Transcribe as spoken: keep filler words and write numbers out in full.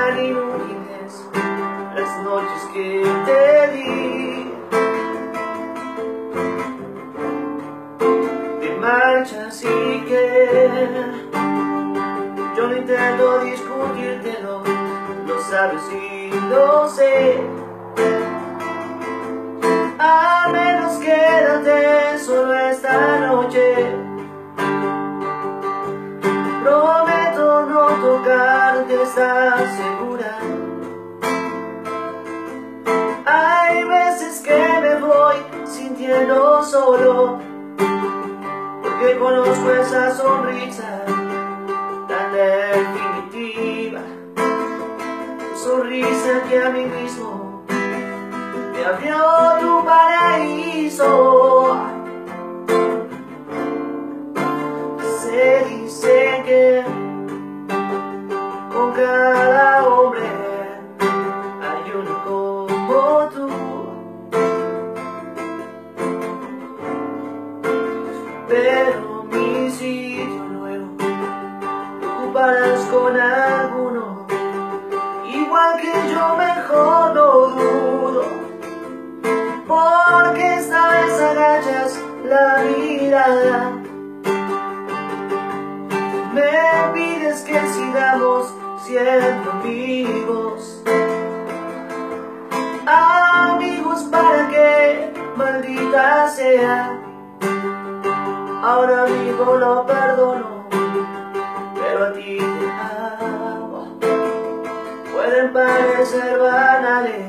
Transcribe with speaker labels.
Speaker 1: tan inútiles las noches que te di. Te marchas y que yo no intento discutírtelo, lo sabes y lo sé. Al menos quédate solo esta noche. Prometo no tocarte, ¿estás segura? Hay veces que me voy sintiendo solo, porque conozco esa sonrisa tan definitiva, sonrisa que a mí mismo me abrió tu paraíso. Se dice que con cada hombre hay uno como tú, pero mi sitio nuevo lo ocuparás con alguno, igual que yo, mejor no dudo, porque esta vez agachas la mirada. Me pides que sigamos siendo amigos. Amigos, ¿para qué? Maldita sea. Ahora amigo lo perdono, pero a ti te amo. Pueden parecer banales,